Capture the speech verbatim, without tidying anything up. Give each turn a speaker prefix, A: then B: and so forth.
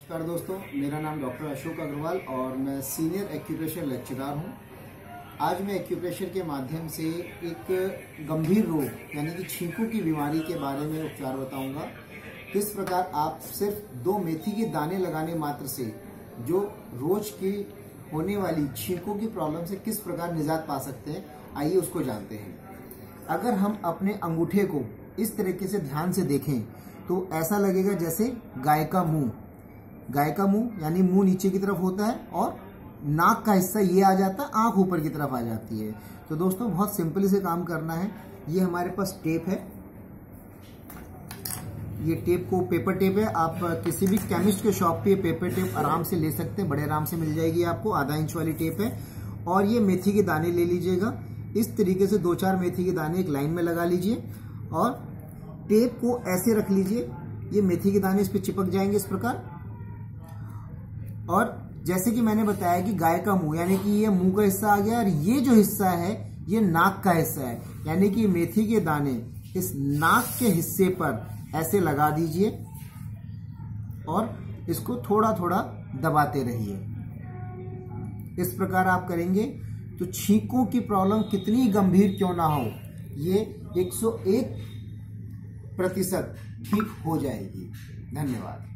A: नमस्कार दोस्तों, मेरा नाम डॉक्टर अशोक अग्रवाल और मैं सीनियर एक्यूप्रेशर लेक्चरर हूं। आज मैं एक्यूप्रेशर के माध्यम से एक गंभीर रोग यानी कि छींकों की बीमारी के बारे में उपचार बताऊंगा। किस प्रकार आप सिर्फ दो मेथी के दाने लगाने मात्र से जो रोज की होने वाली छींकों की प्रॉब्लम से किस प्रकार निजात पा सकते हैं, आइए उसको जानते हैं। अगर हम अपने अंगूठे को इस तरीके से ध्यान से देखें तो ऐसा लगेगा जैसे गाय का मुंह गाय का मुंह यानी मुंह नीचे की तरफ होता है और नाक का हिस्सा ये आ जाता है, आंख ऊपर की तरफ आ जाती है। तो दोस्तों बहुत सिंपल से काम करना है। ये हमारे पास टेप है, ये टेप को पेपर टेप है। आप किसी भी केमिस्ट के शॉप पे पेपर टेप आराम से ले सकते हैं, बड़े आराम से मिल जाएगी आपको। आधा इंच वाली टेप है और ये मेथी के दाने ले लीजिएगा। इस तरीके से दो चार मेथी के दाने एक लाइन में लगा लीजिए और टेप को ऐसे रख लीजिए। ये मेथी के दाने इस पे चिपक जाएंगे इस प्रकार। और जैसे कि मैंने बताया कि गाय का मुंह यानी कि ये मुंह का हिस्सा आ गया और ये जो हिस्सा है ये नाक का हिस्सा है, यानी कि मेथी के दाने इस नाक के हिस्से पर ऐसे लगा दीजिए और इसको थोड़ा थोड़ा दबाते रहिए। इस प्रकार आप करेंगे तो छींकों की प्रॉब्लम कितनी गंभीर क्यों ना हो, ये एक सौ एक प्रतिशत ठीक हो जाएगी। धन्यवाद।